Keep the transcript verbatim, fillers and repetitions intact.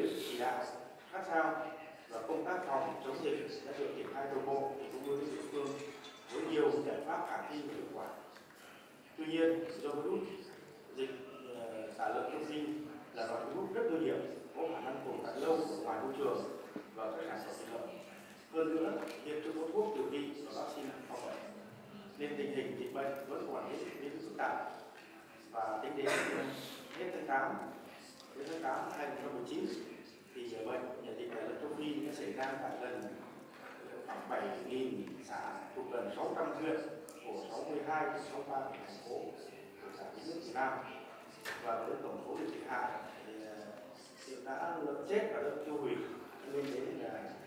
liệt chỉ đạo sát sao và công tác phòng chống dịch đã được triển khai đồng bộ cũng như địa phương với nhiều giải pháp khả thi và hiệu quả. Tuy nhiên, do virus dịch uh, tả lợn châu Phi là loại virus rất nguy hiểm, có khả năng tồn tại lâu ở ngoài môi trường và các sản phẩm thịt lợn. Hơn nữa, hiện chưa có thuốc điều trị và vaccine phòng bệnh, nên tình hình dịch bệnh vẫn còn diễn biến phức tạp. Và tính đến hết tháng tám, đến tháng tám năm hai nghìn không trăm mười chín, thì bệnh dịch tả lợn châu Phi đã xảy ra tại gần khoảng bảy nghìn xã thuộc gần sáu trăm huyện của sáu mươi hai trên sáu mươi ba thành phố của cả nước Việt Nam. Và với tổng số điều trị hại thì hiện đã lợn chết và lợn tiêu hủy lên đến là